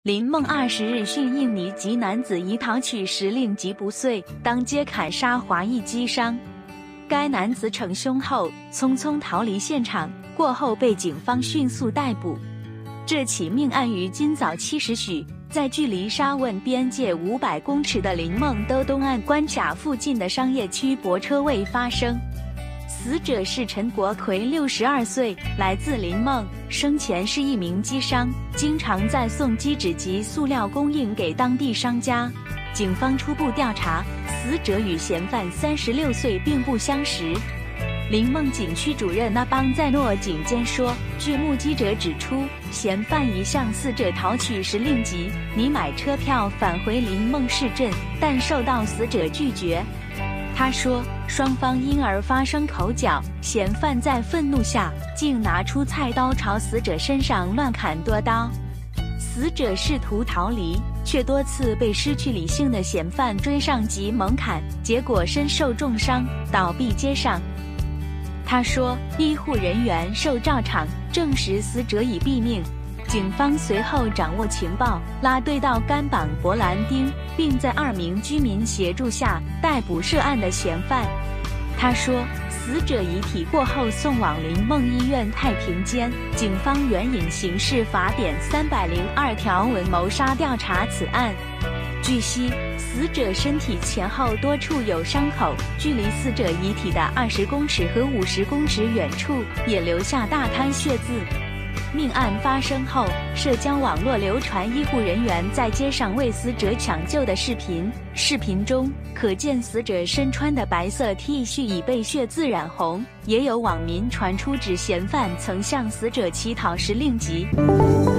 林梦20日讯印尼籍男子疑讨取时令吉不遂，当街砍杀华裔机商。该男子逞凶后匆匆逃离现场，过后被警方迅速逮捕。这起命案于今早7时许，在距离沙汶边界500公尺的林梦都东岸关卡附近的商业区泊车位发生。死者是陈国奎，62岁，来自林梦，生前是一名机商，经常在送机纸及塑料供应给当地商家。警方初步调查，死者与嫌犯36岁并不相识。林梦景区主任那邦在诺警监说，据目击者指出，嫌犯已向死者讨取时令吉，拟买车票返回林梦市镇，但受到死者拒绝。他说，双方因而发生口角，嫌犯在愤怒下竟拿出菜刀朝死者身上乱砍多刀。死者试图逃离，却多次被失去理性的嫌犯追上及猛砍，结果身受重伤，倒闭街上。他说，医护人员受照场证实死者已毙命。警方随后掌握情报，拉队到甘榜伯兰丁，并在2名居民协助下逮捕涉案的嫌犯。他说，死者遗体过后送往林梦医院太平间，警方援引刑事法典302条文谋杀调查此案。据悉，死者身体前后多处有伤口，距离死者遗体的20公尺和50公尺远处也留下大滩血渍。命案发生后，社交网络流传医护人员在街上为死者抢救的视频。视频中可见死者身穿的白色 T 恤已被血渍染红，也有网民传出指嫌犯曾向死者乞讨时令吉。